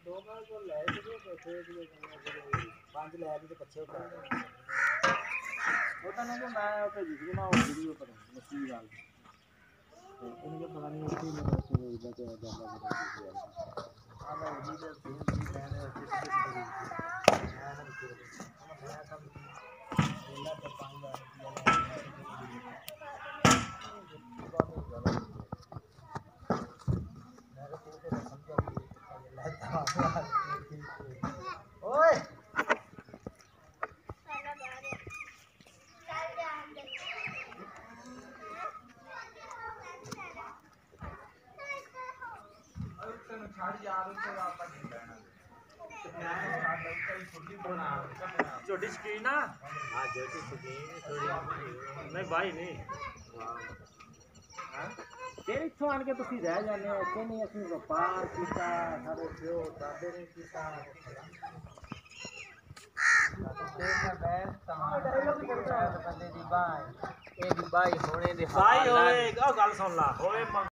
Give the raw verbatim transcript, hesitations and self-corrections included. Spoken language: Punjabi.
ਪੰਜ ਲੈ ਕੇ ਪਿੱਛੇ ਉਤਾਰ ਉਹ ਤਾਂ ਨਹੀਂ ਮੈਂ ਉੱਥੇ ਜਿੱਦ ਨਾ ਉਹ ਵੀਡੀਓ ਪਰ ਮੱਛੀ ਗੱਲ ਤੇ ਇਹਨੂੰ ਪਤਾ ਨਹੀਂ ਉੱਥੇ ਮੇਰਾ ਉੱਥੇ ਇਦਾਂ ਤੇ ਜਾਂਦਾ ਆ ਮੈਂ ਉਹਦੀ ਦੇ ਤਿੰਨ ਦੀ ਲੈਣੇ ਉੱਤੇ ਸਿੱਧੇ ਸਿੱਧੇ ਮੈਂ ਨਾ ਕਿਹਾ ਮੈਂ ਸਭ ਇਹਨਾਂ ਤੇ ਪੰਜ ਲੈ ਓਏ ਛੱਡ ਯਾਰ ਉੱਤੇ ਆਪਾਂ ਨਹੀਂ ਲੈਣਾ ਤੇ ਮੈਂ ਸਾਡਾ ਕੋਈ ਛੁੱਟੀ ਬਣਾ ਛੋਟੀ ਸਕਰੀਨ ਆ ਹਾਂ ਛੋਟੀ ਸਕਰੀਨ ਥੋੜੀ ਨਹੀਂ ਭਾਈ ਨਹੀਂ ਹਾਂ ਫਿਰ ਇੱਥੋਂ ਆਣ ਕੇ ਤੁਸੀਂ ਰਹਿ ਜਾਂਦੇ ਹੋ ਇੱਥੇ ਨਹੀਂ ਅਸੀਂ ਵਪਾਰ ਕੀਤਾ ਸਾਡੇ ਪਿਓ ਦਾਦੇ ਨੇ ਕੀਤਾ ਤੇ ਮੈਂ ਬੈਠ ਤਾਂ ਬੰਦੇ ਦੀ ਬਾਈ ਇਹ ਦੀ ਬਾਈ ਹੋਣੇ ਦੇ ਭਾਈ ਹੋਏ ਉਹ ਗੱਲ ਸੁਣ ਲਾ ਹੋਏ